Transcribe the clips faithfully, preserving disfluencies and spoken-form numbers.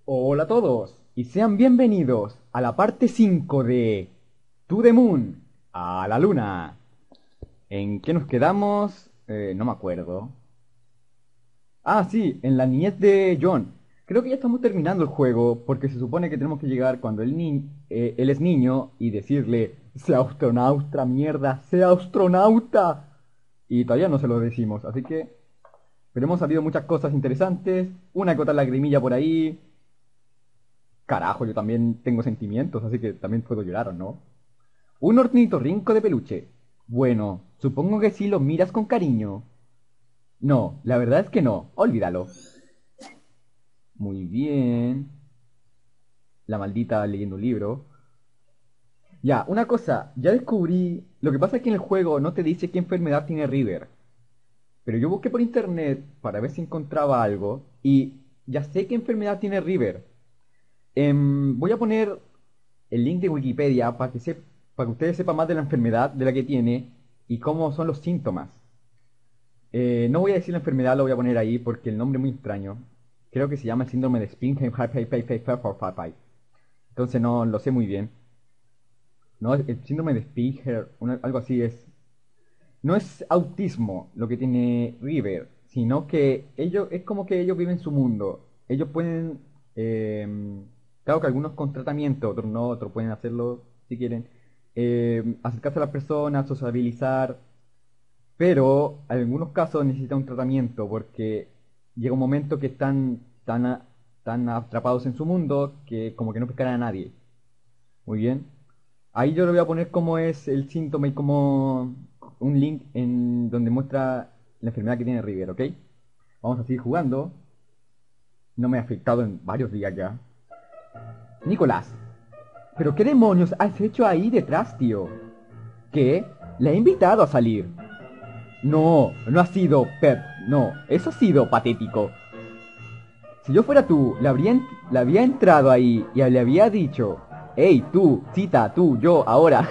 Hola a todos y sean bienvenidos a la parte cinco de To the Moon, a la luna. ¿En qué nos quedamos? Eh, no me acuerdo. Ah, sí, en la niñez de John. Creo que ya estamos terminando el juego porque se supone que tenemos que llegar cuando él, ni eh, él es niño y decirle, sea astronauta, mierda, sea astronauta. Y todavía no se lo decimos, así que... Pero hemos sabido muchas cosas interesantes, una que otra lagrimilla por ahí. Carajo, yo también tengo sentimientos, así que también puedo llorar, ¿o no? Un ornitorrinco de peluche. Bueno, supongo que si lo miras con cariño. No, la verdad es que no, olvídalo. Muy bien. La maldita leyendo un libro. Ya, una cosa, ya descubrí... Lo que pasa es que en el juego no te dice qué enfermedad tiene River. Pero yo busqué por internet para ver si encontraba algo y ya sé qué enfermedad tiene River. Em, voy a poner el link de Wikipedia para que, se, para que ustedes sepan más de la enfermedad de la que tiene y cómo son los síntomas. Eh, no voy a decir la enfermedad, lo voy a poner ahí porque el nombre es muy extraño. Creo que se llama el síndrome de Spinheim. Entonces no lo sé muy bien. No, el síndrome de Spinger, una- algo así es. No es autismo lo que tiene River, sino que ellos es como que ellos viven su mundo. Ellos pueden, eh, claro que algunos con tratamiento, otros no, otros pueden hacerlo si quieren, eh, acercarse a las personas, sociabilizar, pero en algunos casos necesitan un tratamiento porque llega un momento que están tan, a- tan atrapados en su mundo que como que no pescan a nadie. Muy bien. Ahí yo le voy a poner cómo es el síntoma y como un link en donde muestra la enfermedad que tiene River, ¿ok? Vamos a seguir jugando. No me ha afectado en varios días ya. Nicolás, ¿pero qué demonios has hecho ahí detrás, tío? ¿Qué? Le he invitado a salir. No, no ha sido Pep. No, eso ha sido patético. Si yo fuera tú, le habría, en- le había entrado ahí y le había dicho, hey, tú, cita, tú, yo, ahora.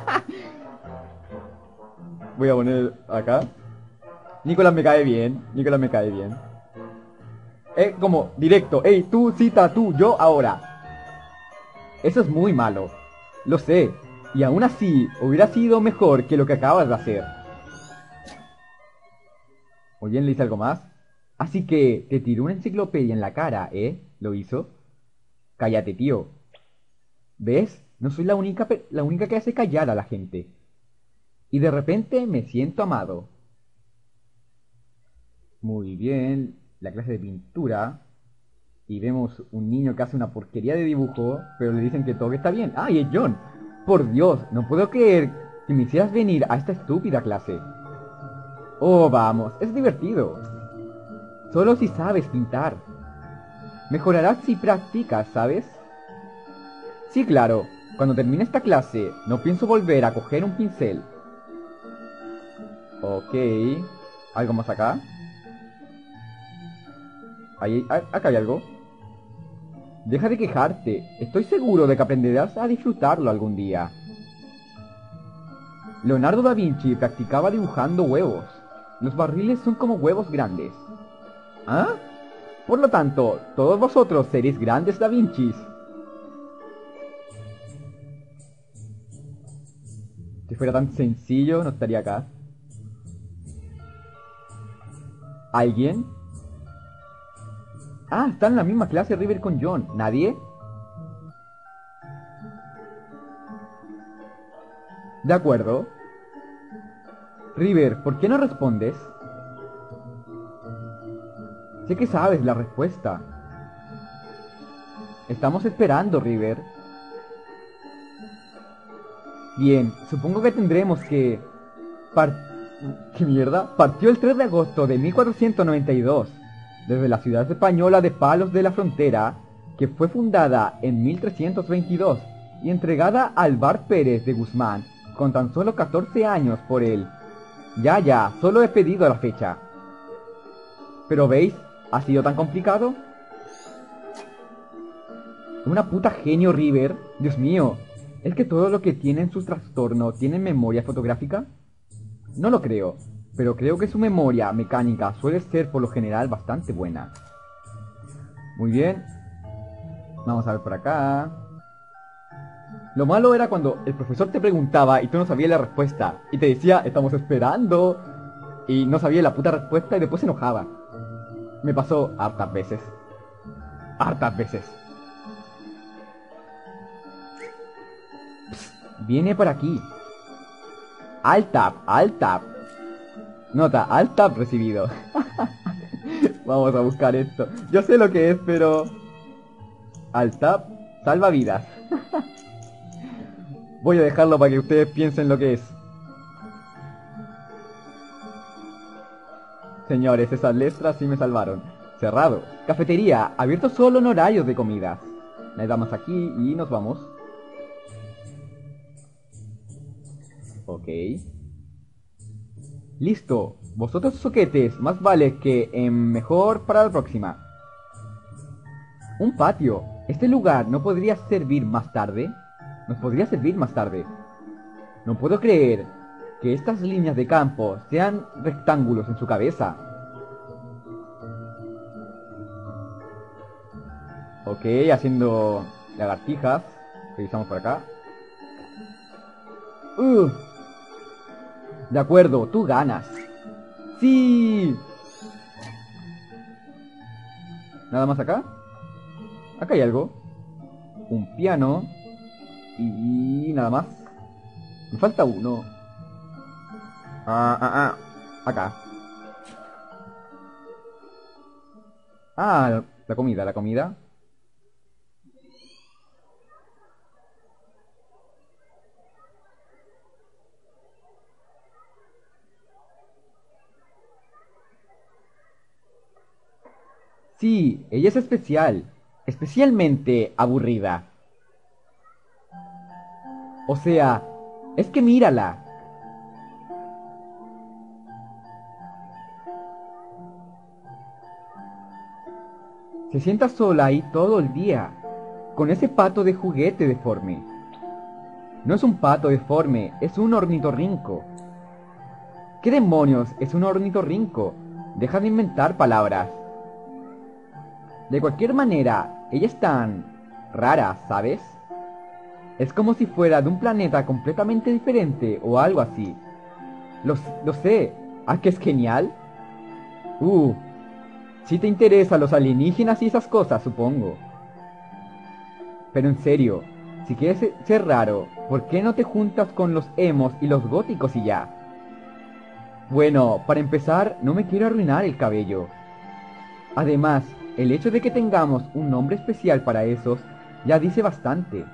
Voy a poner acá. Nicolás me cae bien. Nicolás me cae bien. Es como directo. Ey, tú, cita, tú, yo, ahora. Eso es muy malo. Lo sé. Y aún así, hubiera sido mejor que lo que acabas de hacer. Muy bien, le hice algo más. Así que te tiró una enciclopedia en la cara, ¿eh? ¿Lo hizo? Cállate, tío. ¿Ves? No soy la única, pe- la única que hace callar a la gente. Y de repente me siento amado. Muy bien. La clase de pintura. Y vemos un niño que hace una porquería de dibujo, pero le dicen que todo está bien. ¡Ah, y es John! Por Dios, no puedo creer que me hicieras venir a esta estúpida clase. Oh, vamos, es divertido. Solo si sabes pintar. Mejorarás si practicas, ¿sabes? Sí, claro. Cuando termine esta clase, no pienso volver a coger un pincel. Ok. ¿Algo más acá? Ahí, a- acá hay algo. Deja de quejarte. Estoy seguro de que aprenderás a disfrutarlo algún día. Leonardo da Vinci practicaba dibujando huevos. Los barriles son como huevos grandes. ¿Ah? Por lo tanto, todos vosotros seréis grandes da Vincis. Si fuera tan sencillo, no estaría acá. ¿Alguien? Ah, están en la misma clase River con John. ¿Nadie? De acuerdo. River, ¿por qué no respondes? Sé que sabes la respuesta. Estamos esperando, River. Bien, supongo que tendremos que... Par... ¿Qué mierda? Partió el tres de agosto de mil cuatrocientos noventa y dos, desde la ciudad española de Palos de la Frontera, que fue fundada en mil trescientos veintidós y entregada al Bar Pérez de Guzmán, con tan solo catorce años por él. Ya, ya, solo he pedido la fecha. Pero veis, ¿ha sido tan complicado? Una puta genio River. Dios mío, ¿es que todo lo que tiene en su trastorno tiene memoria fotográfica? No lo creo, pero creo que su memoria mecánica suele ser por lo general bastante buena. Muy bien. Vamos a ver por acá. Lo malo era cuando el profesor te preguntaba y tú no sabías la respuesta. Y te decía, estamos esperando. Y no sabía la puta respuesta y después se enojaba. Me pasó hartas veces. Hartas veces. Psst, viene por aquí. Alt tab, alt tab. Nota, alt tab recibido. Vamos a buscar esto. Yo sé lo que es, pero... Alt tab salva vidas. Voy a dejarlo para que ustedes piensen lo que es. Señores, esas letras sí me salvaron. Cerrado. Cafetería, abierto solo en horarios de comidas. Le damos aquí y nos vamos. Ok. Listo. Vosotros soquetes, más vale que en mejor para la próxima. Un patio. ¿Este lugar no podría servir más tarde? Nos podría servir más tarde. No puedo creer que estas líneas de campo sean rectángulos en su cabeza. Ok, haciendo lagartijas. Revisamos por acá. Uh. De acuerdo, tú ganas. ¡Sí! ¿Nada más acá? Acá hay algo. Un piano. Y nada más. Me falta uno. Ah, ah, ah. Acá. Ah, la comida, la comida. Sí, ella es especial. Especialmente aburrida. O sea, es que mírala. Se sienta sola ahí todo el día, con ese pato de juguete deforme. No es un pato deforme, es un ornitorrinco. ¿Qué demonios es un ornitorrinco? Deja de inventar palabras. De cualquier manera, ella es tan rara, ¿sabes? Es como si fuera de un planeta completamente diferente o algo así. Lo, lo sé. ¿Ah, que es genial? Uh, si te interesan los alienígenas y esas cosas, supongo. Pero en serio, si quieres ser raro, ¿por qué no te juntas con los emos y los góticos y ya? Bueno, para empezar, no me quiero arruinar el cabello. Además, el hecho de que tengamos un nombre especial para esos ya dice bastante.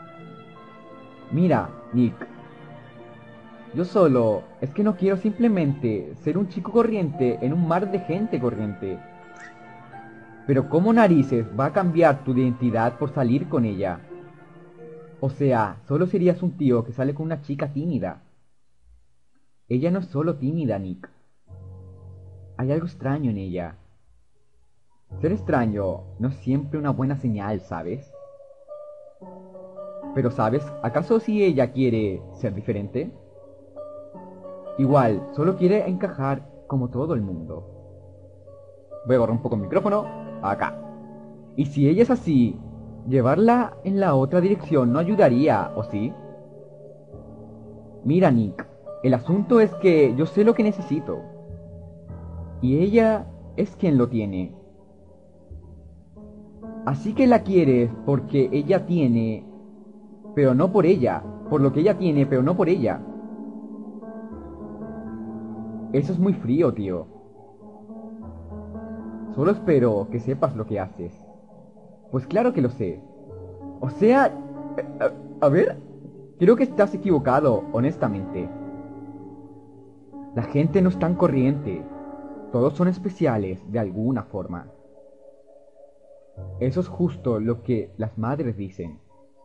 Mira, Nick. Yo solo es que no quiero simplemente ser un chico corriente en un mar de gente corriente. Pero ¿cómo narices va a cambiar tu identidad por salir con ella? O sea, solo serías un tío que sale con una chica tímida. Ella no es solo tímida, Nick. Hay algo extraño en ella. Ser extraño no es siempre una buena señal, ¿sabes? Pero ¿sabes? ¿Acaso si ella quiere ser diferente? Igual, solo quiere encajar como todo el mundo. Voy a agarrar un poco el micrófono. Acá. Y si ella es así, llevarla en la otra dirección no ayudaría, ¿o sí? Mira, Nick, el asunto es que yo sé lo que necesito. Y ella es quien lo tiene. Así que la quieres porque ella tiene, pero no por ella. Por lo que ella tiene, pero no por ella. Eso es muy frío, tío. Solo espero que sepas lo que haces. Pues claro que lo sé. O sea... A, a ver... Creo que estás equivocado, honestamente. La gente no es tan corriente. Todos son especiales de alguna forma. Eso es justo lo que las madres dicen.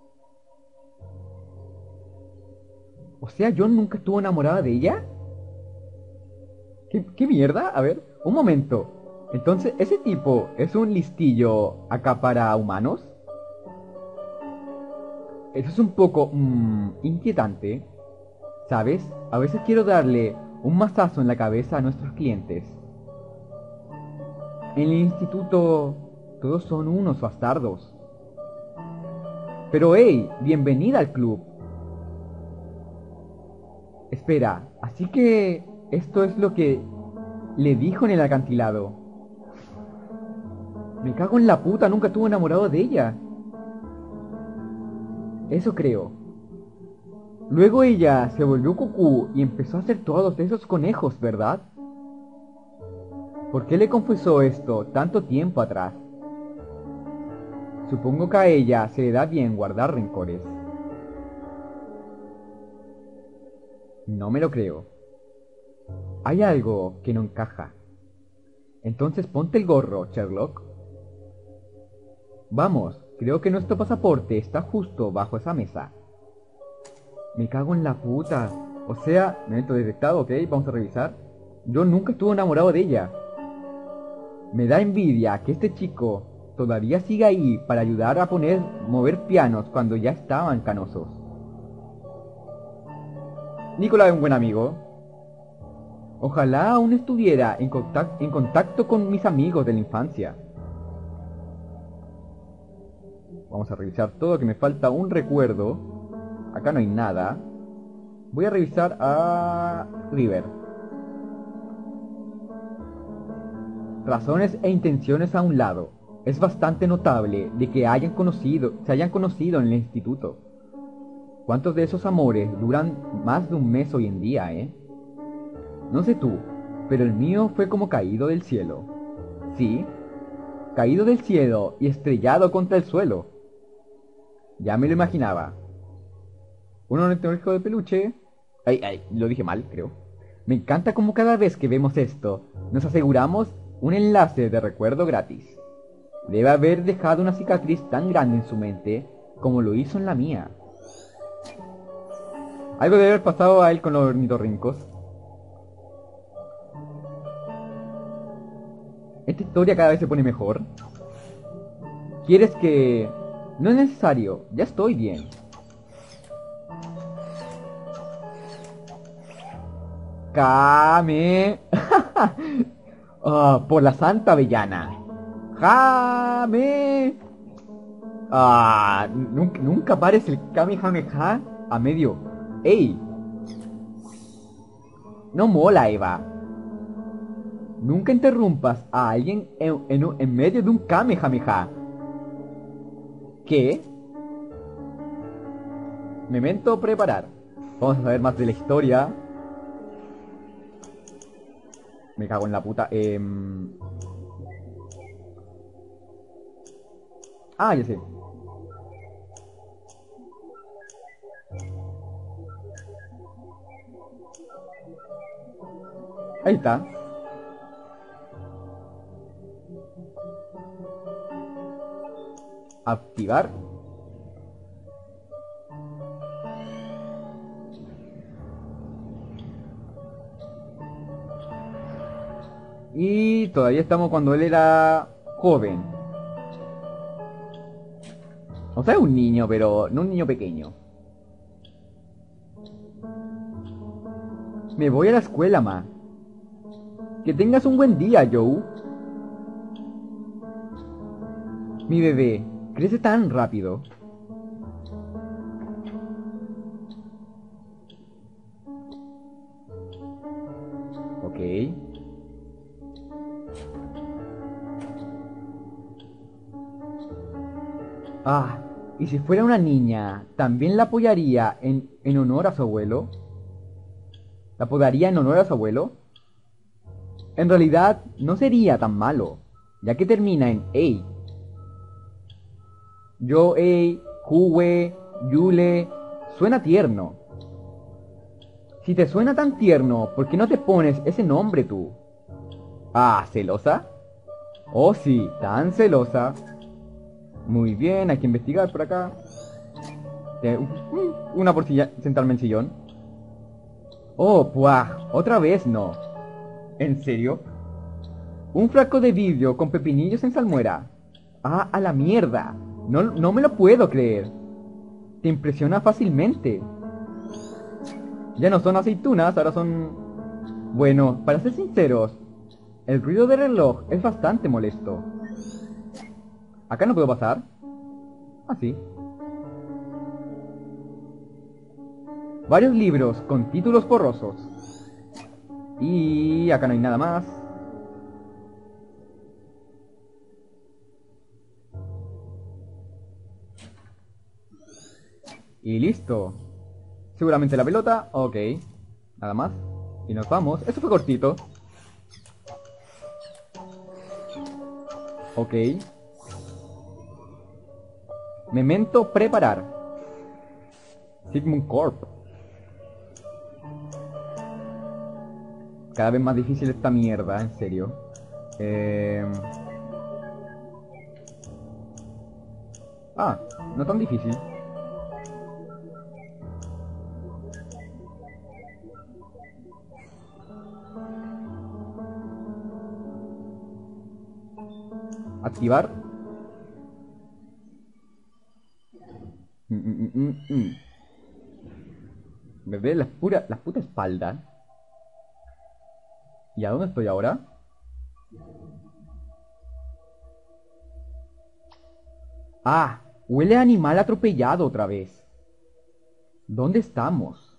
O sea, ¿John nunca estuvo enamorada de ella? ¿Qué, qué mierda? A ver, un momento. Entonces, ¿ese tipo es un listillo acá para humanos? Eso es un poco mmm, inquietante. ¿Sabes? A veces quiero darle un mazazo en la cabeza a nuestros clientes. En el instituto todos son unos bastardos. Pero hey, bienvenida al club. Espera, así que esto es lo que le dijo en el acantilado. Me cago en la puta, nunca estuve enamorado de ella. Eso creo. Luego ella se volvió cucú y empezó a hacer todos esos conejos, ¿verdad? ¿Por qué le confesó esto tanto tiempo atrás? Supongo que a ella se le da bien guardar rencores. No me lo creo. Hay algo que no encaja. Entonces ponte el gorro, Sherlock. Vamos, creo que nuestro pasaporte está justo bajo esa mesa. Me cago en la puta. O sea, momento detectado, ok, vamos a revisar. Yo nunca estuve enamorado de ella. Me da envidia que este chico todavía siga ahí para ayudar a poner, mover pianos cuando ya estaban canosos. Nicolás es un buen amigo. Ojalá aún estuviera en contacto, en contacto con mis amigos de la infancia. Vamos a revisar todo, que me falta un recuerdo. Acá no hay nada. Voy a revisar a River. Razones e intenciones a un lado. Es bastante notable de que hayan conocido, se hayan conocido en el instituto. ¿Cuántos de esos amores duran más de un mes hoy en día, eh? No sé tú, pero el mío fue como caído del cielo. Sí, caído del cielo y estrellado contra el suelo. Ya me lo imaginaba. Un ornitorrinco de peluche. Ay, ay, lo dije mal, creo. Me encanta como cada vez que vemos esto, nos aseguramos un enlace de recuerdo gratis. Debe haber dejado una cicatriz tan grande en su mente como lo hizo en la mía. Algo debe haber pasado a él con los ornitorrincos. Esta historia cada vez se pone mejor. ¿Quieres que...? No es necesario, ya estoy bien. Kame. Ah, por la Santa Avellana. Kame. Ah, nunca, nunca pares el Kamehameha a medio. ¡Ey! No mola, Eva. Nunca interrumpas a alguien en, en, en medio de un Kamehameha. ¿Qué? Memento preparar. Vamos a saber más de la historia. Me cago en la puta. Eh... Ah, ya sé. Ahí está. Activar. Y todavía estamos cuando él era joven. O sea, es un niño, pero no un niño pequeño. Me voy a la escuela, ma. Que tengas un buen día, Joe. Mi bebé, crece tan rápido. Ok. Ah, y si fuera una niña, ¿también la apoyaría en, en honor a su abuelo? ¿La apodaría en honor a su abuelo? En realidad, no sería tan malo, ya que termina en Ei. Yo, Ei, Juwe, Yule, suena tierno. Si te suena tan tierno, ¿por qué no te pones ese nombre tú? Ah, ¿celosa? Oh sí, tan celosa. Muy bien, hay que investigar por acá. Eh, Una por silla, sentarme en el sillón. Oh, puah, otra vez no. ¿En serio? Un frasco de vidrio con pepinillos en salmuera. Ah, a la mierda. No, no me lo puedo creer. Te impresiona fácilmente. Ya no son aceitunas, ahora son... Bueno, para ser sinceros, el ruido del reloj es bastante molesto. ¿Acá no puedo pasar? Ah, sí. Varios libros con títulos borrosos. Y acá no hay nada más. Y listo. Seguramente la pelota. Ok. Nada más. Y nos vamos. Eso fue cortito. Ok. Memento preparar. Sigmund Corp. Cada vez más difícil esta mierda, en serio. Eh... Ah, no tan difícil. Activar. Mm, mm, mm, mm. Me ve la pura, la puta espalda. ¿Y a dónde estoy ahora? Ah, huele a animal atropellado otra vez. ¿Dónde estamos?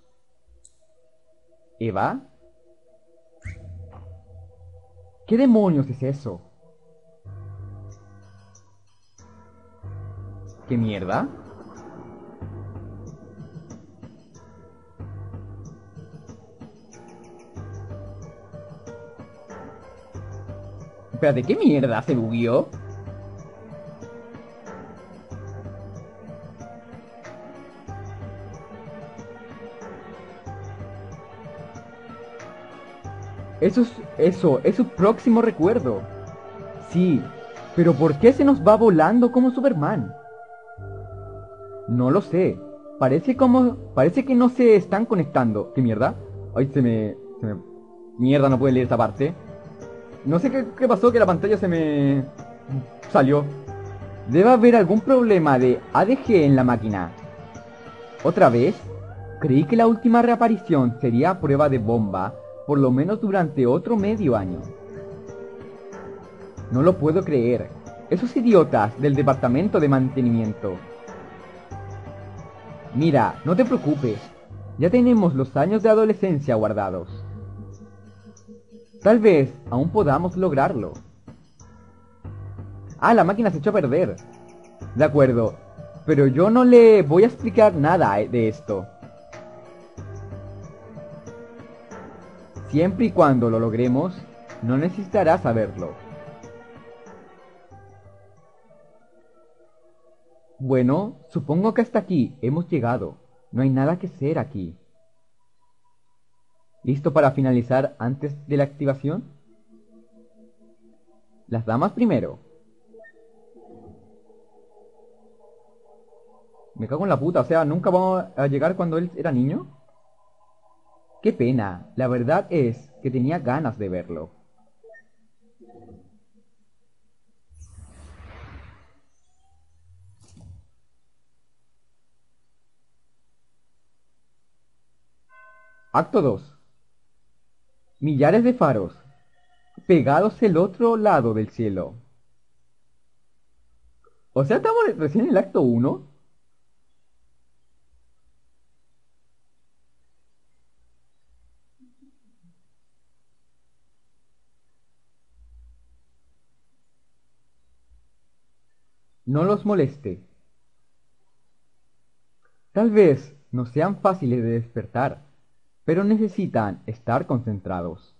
¿Eva? ¿Qué demonios es eso? ¿Qué mierda? Espérate, ¿qué mierda se bugueó? Eso es, eso, es su próximo recuerdo. Sí, pero ¿por qué se nos va volando como Superman? No lo sé. Parece como, parece que no se están conectando. ¿Qué mierda? Ay, se me, se me... Mierda, no puedo leer esta parte. No sé qué, qué pasó, que la pantalla se me... salió. Debe haber algún problema de A D G en la máquina. ¿Otra vez? Creí que la última reaparición sería a prueba de bomba, por lo menos durante otro medio año. No lo puedo creer. Esos idiotas del departamento de mantenimiento. Mira, no te preocupes. Ya tenemos los años de adolescencia guardados. Tal vez aún podamos lograrlo. Ah, la máquina se echó a perder. De acuerdo, pero yo no le voy a explicar nada de esto. Siempre y cuando lo logremos, no necesitará saberlo. Bueno, supongo que hasta aquí hemos llegado. No hay nada que hacer aquí. ¿Listo para finalizar antes de la activación? Las damas primero. Me cago en la puta, o sea, ¿nunca vamos a llegar cuando él era niño? Qué pena, la verdad es que tenía ganas de verlo. Acto dos. Millares de faros, pegados el otro lado del cielo. O sea, estamos recién en el acto uno. No los moleste. Tal vez no sean fáciles de despertar, pero necesitan estar concentrados.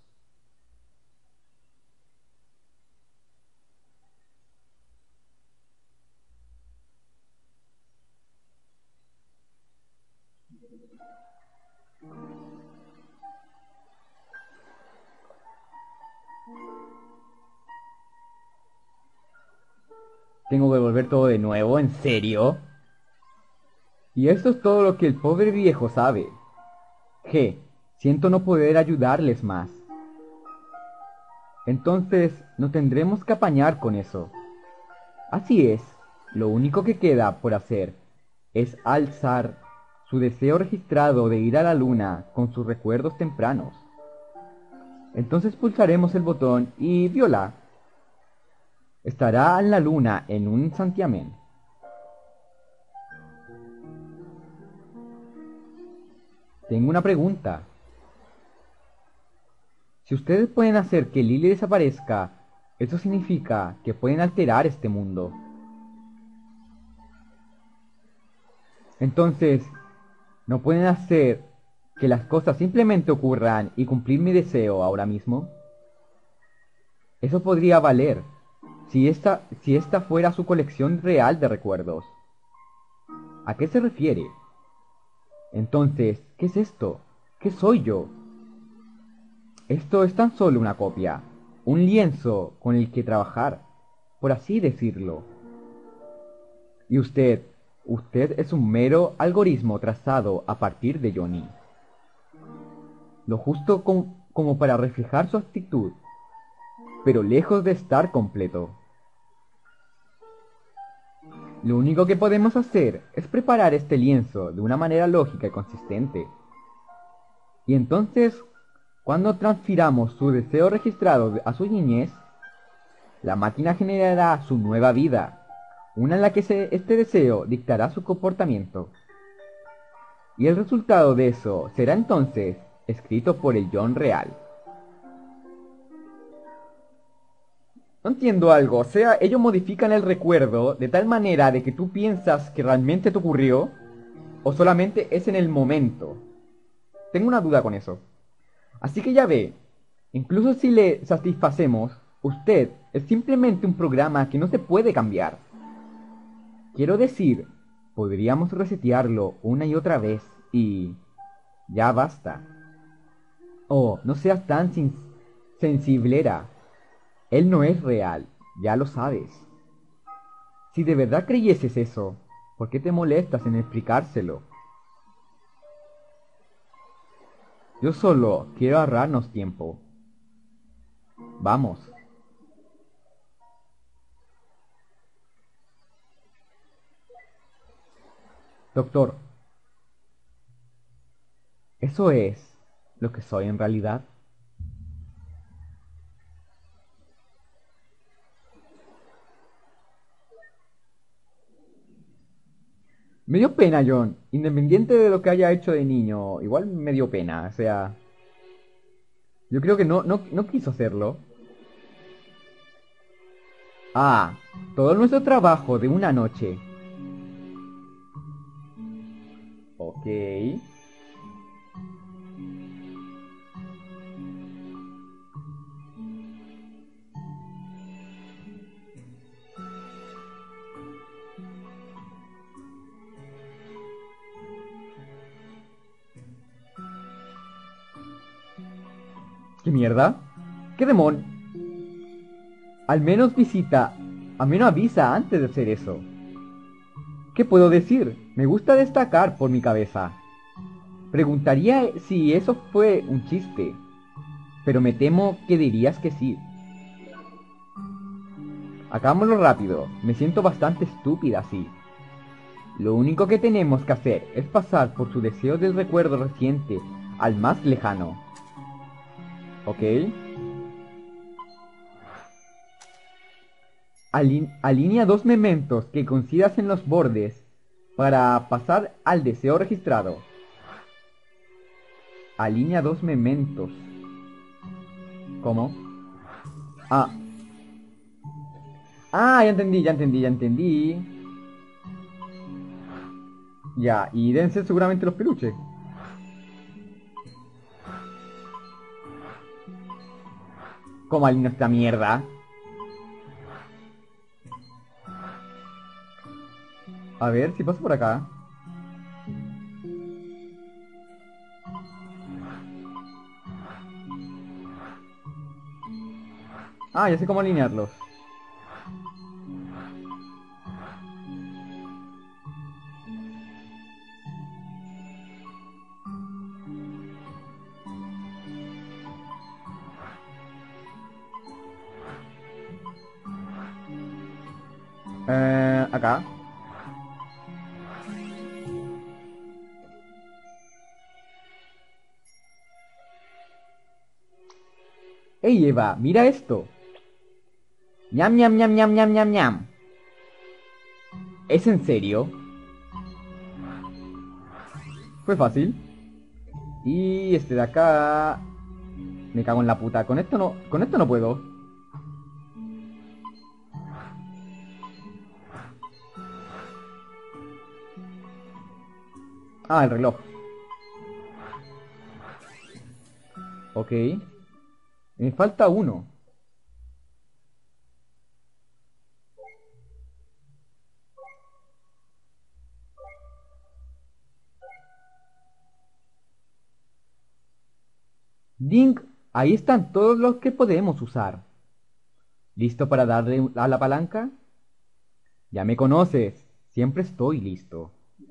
Tengo que volver todo de nuevo, ¿en serio? Y esto es todo lo que el pobre viejo sabe. G. Siento no poder ayudarles más. Entonces, no tendremos que apañar con eso. Así es, lo único que queda por hacer es alzar su deseo registrado de ir a la luna con sus recuerdos tempranos. Entonces pulsaremos el botón y Viola estará en la luna en un santiamén. Tengo una pregunta. Si ustedes pueden hacer que Lily desaparezca, eso significa que pueden alterar este mundo. Entonces, ¿no pueden hacer que las cosas simplemente ocurran y cumplir mi deseo ahora mismo? Eso podría valer si esta, si esta fuera su colección real de recuerdos. ¿A qué se refiere? Entonces, ¿qué es esto? ¿Qué soy yo? Esto es tan solo una copia, un lienzo con el que trabajar, por así decirlo. Y usted, usted es un mero algoritmo trazado a partir de Johnny. Lo justo com- como para reflejar su actitud, pero lejos de estar completo. Lo único que podemos hacer es preparar este lienzo de una manera lógica y consistente. Y entonces, cuando transfiramos su deseo registrado a su niñez, la máquina generará su nueva vida, una en la que se- este deseo dictará su comportamiento. Y el resultado de eso será entonces escrito por el John real. No entiendo algo, o sea, ellos modifican el recuerdo de tal manera de que tú piensas que realmente te ocurrió, o solamente es en el momento. Tengo una duda con eso. Así que ya ve, incluso si le satisfacemos, usted es simplemente un programa que no se puede cambiar. Quiero decir, podríamos resetearlo una y otra vez y... ya basta. Oh, no seas tan sin- sensiblera. Él no es real, ya lo sabes. Si de verdad creyeses eso, ¿por qué te molestas en explicárselo? Yo solo quiero ahorrarnos tiempo. Vamos. Doctor, ¿eso es lo que soy en realidad? Me dio pena, John. Independiente de lo que haya hecho de niño, igual me dio pena. O sea, yo creo que no, no, no quiso hacerlo. Ah, todo nuestro trabajo de una noche. Ok. ¿Qué mierda? ¿Qué demon? Al menos visita, al menos avisa antes de hacer eso. ¿Qué puedo decir? Me gusta destacar por mi cabeza. Preguntaría si eso fue un chiste, pero me temo que dirías que sí. Hagámoslo rápido, me siento bastante estúpida así. Lo único que tenemos que hacer es pasar por su deseo del recuerdo reciente al más lejano. ¿Ok? Ali- alinea dos mementos que coincidas en los bordes para pasar al deseo registrado. Alinea dos mementos. ¿Cómo? Ah. Ah, ya entendí, ya entendí, ya entendí. Ya, y deben ser seguramente los peluches. ¿Cómo alineo esta mierda? A ver si paso por acá. Ah, ya sé cómo alinearlos. Eh, acá. ¡Ey, Eva! ¡Mira esto! ¡Ñam, ñam, ñam, ñam, ñam, ñam, ñam! ¿Es en serio? Fue fácil. Y este de acá... Me cago en la puta. Con esto no... Con esto no puedo. Ah, el reloj. Ok. Me falta uno. Ding. Ahí están todos los que podemos usar. ¿Listo para darle a la palanca? Ya me conoces. Siempre estoy listo.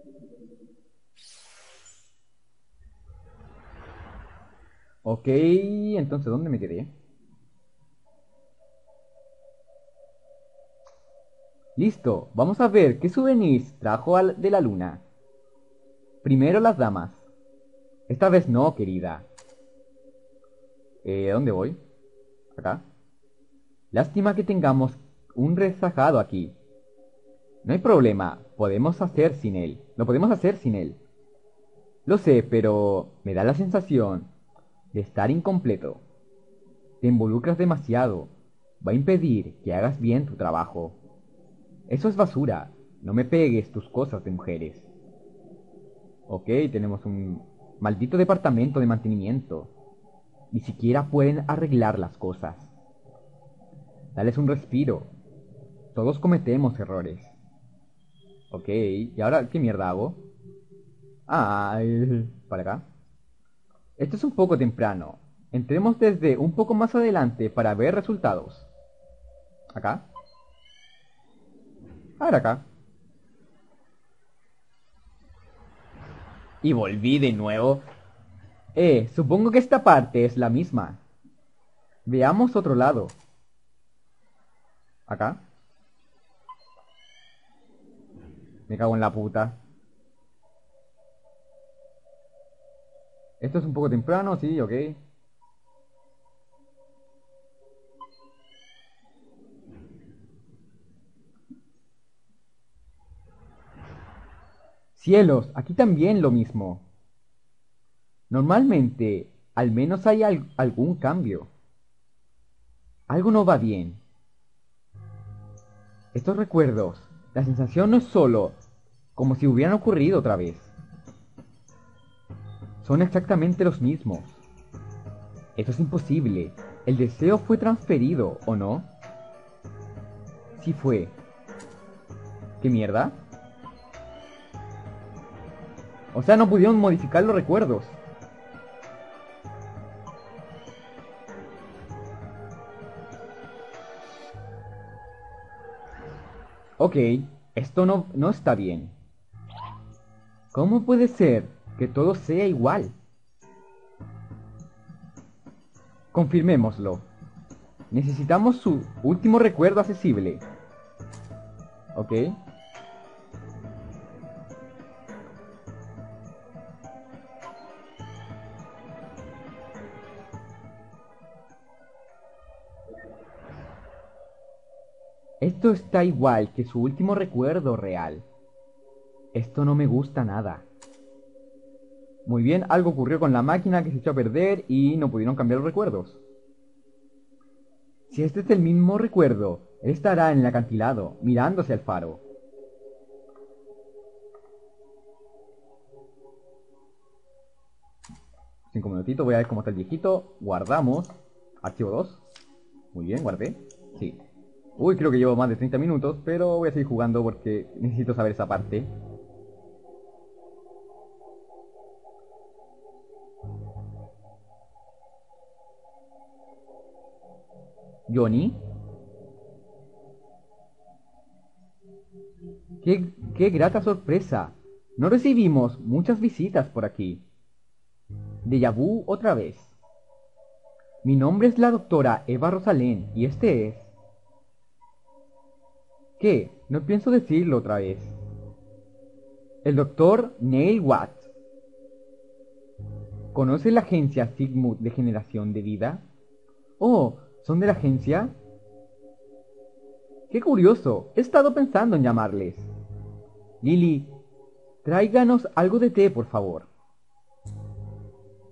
Ok, entonces, ¿dónde me quedé? Listo, vamos a ver qué souvenirs trajo al de la luna. Primero las damas. Esta vez no, querida. Eh, ¿a dónde voy? Acá. Lástima que tengamos un rezagado aquí. No hay problema, podemos hacer sin él. Lo podemos hacer sin él. Lo sé, pero me da la sensación de estar incompleto. Te involucras demasiado. Va a impedir que hagas bien tu trabajo. Eso es basura. No me pegues tus cosas de mujeres. Ok, tenemos un maldito departamento de mantenimiento. Ni siquiera pueden arreglar las cosas. Dales un respiro. Todos cometemos errores. Ok, ¿y ahora qué mierda hago? Ah, eh, para acá. Esto es un poco temprano. Entremos desde un poco más adelante para ver resultados. Acá. Ahora acá. Y volví de nuevo. Eh, supongo que esta parte es la misma. Veamos otro lado. Acá. Me cago en la puta. Esto es un poco temprano, sí, ok. Cielos, aquí también lo mismo. Normalmente, al menos hay al- algún cambio. Algo no va bien. Estos recuerdos, la sensación no es solo como si hubieran ocurrido otra vez. Son exactamente los mismos. Eso es imposible. El deseo fue transferido, ¿o no? Sí fue. ¿Qué mierda? O sea, no pudieron modificar los recuerdos. Ok, esto no, no está bien. ¿Cómo puede ser que todo sea igual? Confirmémoslo. Necesitamos su último recuerdo accesible. Ok. Esto está igual que su último recuerdo real. Esto no me gusta nada. Muy bien, algo ocurrió con la máquina que se echó a perder y no pudieron cambiar los recuerdos. Si este es el mismo recuerdo, él estará en el acantilado, mirándose al faro. Cinco minutitos, voy a ver cómo está el viejito. Guardamos. Archivo dos. Muy bien, guardé. Sí. Uy, creo que llevo más de treinta minutos, pero voy a seguir jugando porque necesito saber esa parte. Johnny. ¡Qué, qué grata sorpresa! No recibimos muchas visitas por aquí. Déjà vu otra vez. Mi nombre es la doctora Eva Rosalén y este es... ¿Qué? No pienso decirlo otra vez. El doctor Neil Watt. ¿Conoce la agencia Sigmund de generación de vida? Oh, ¿son de la agencia? ¡Qué curioso! He estado pensando en llamarles. Lily, tráiganos algo de té, por favor.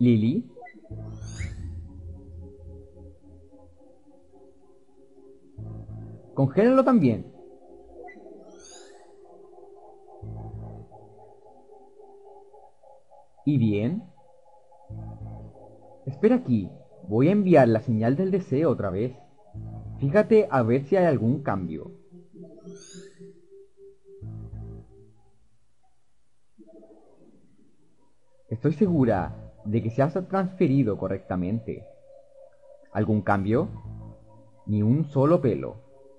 Lily. Congélalo también. ¿Y bien? Espera aquí. Voy a enviar la señal del deseo otra vez. Fíjate a ver si hay algún cambio. Estoy segura de que se ha transferido correctamente. ¿Algún cambio? Ni un solo pelo.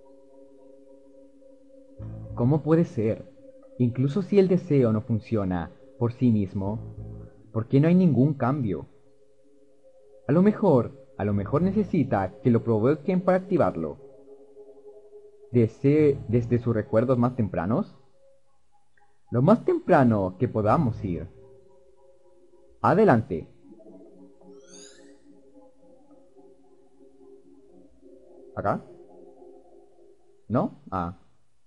¿Cómo puede ser? Incluso si el deseo no funciona por sí mismo, ¿por qué no hay ningún cambio? A lo mejor, a lo mejor necesita que lo provoquen para activarlo. ¿Desde, desde sus recuerdos más tempranos? Lo más temprano que podamos ir. Adelante. ¿Acá? ¿No? Ah.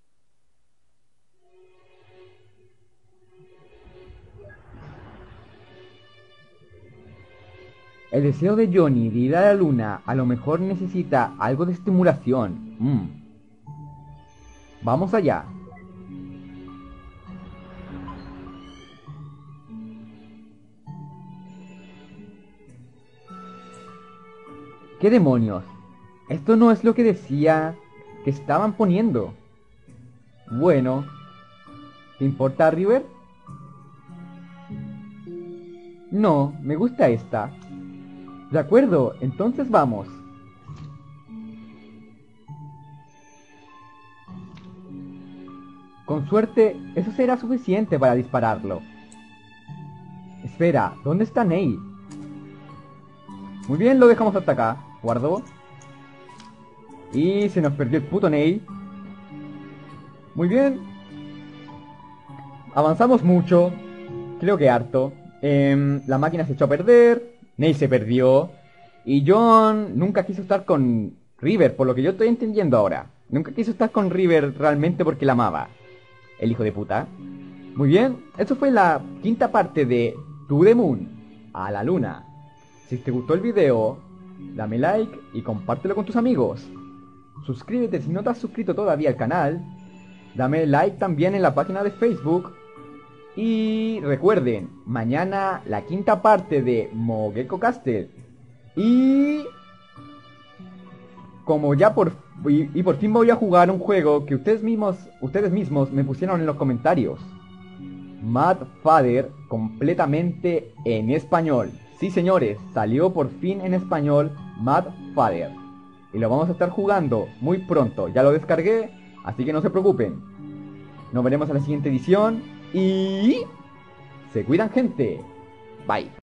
El deseo de Johnny de ir a la luna a lo mejor necesita algo de estimulación. Mm. Vamos allá. ¿Qué demonios? Esto no es lo que decía que estaban poniendo. Bueno, ¿te importa, River? No, me gusta esta. De acuerdo, entonces vamos. Con suerte, eso será suficiente para dispararlo. Espera, ¿dónde está Neil? Muy bien, lo dejamos hasta acá. Guardo. Y se nos perdió el puto Neil. Muy bien. Avanzamos mucho. Creo que harto. Eh, la máquina se echó a perder. Neil se perdió. Y John nunca quiso estar con River, por lo que yo estoy entendiendo ahora. Nunca quiso estar con River realmente porque la amaba. El hijo de puta. Muy bien, eso fue la quinta parte de To The Moon, a la luna. Si te gustó el video, dame like y compártelo con tus amigos. Suscríbete si no te has suscrito todavía al canal. Dame like también en la página de Facebook. Y recuerden, mañana la quinta parte de Mogeko Castle. Y como ya por y, y por fin voy a jugar un juego que ustedes mismos ustedes mismos me pusieron en los comentarios. Mad Father completamente en español. Sí, señores, salió por fin en español Mad Father. Y lo vamos a estar jugando muy pronto. Ya lo descargué, así que no se preocupen. Nos veremos en la siguiente edición y se cuidan, gente. Bye.